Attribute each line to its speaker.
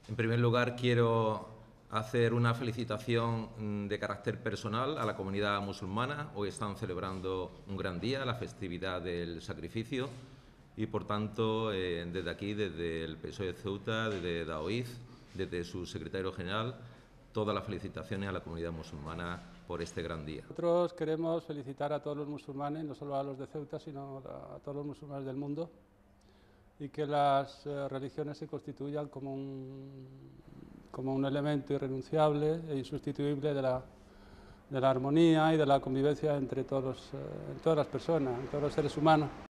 Speaker 1: En primer lugar, quiero hacer una felicitación de carácter personal a la comunidad musulmana. Hoy están celebrando un gran día, la festividad del sacrificio, y por tanto, desde aquí, desde el PSOE de Ceuta, desde Daoiz, desde su secretario general, todas las felicitaciones a la comunidad musulmana por este gran día.
Speaker 2: Nosotros queremos felicitar a todos los musulmanes, no solo a los de Ceuta, sino a todos los musulmanes del mundo, y que las religiones se constituyan como un elemento irrenunciable e insustituible de la armonía y de la convivencia entre todas las personas, entre todos los seres humanos.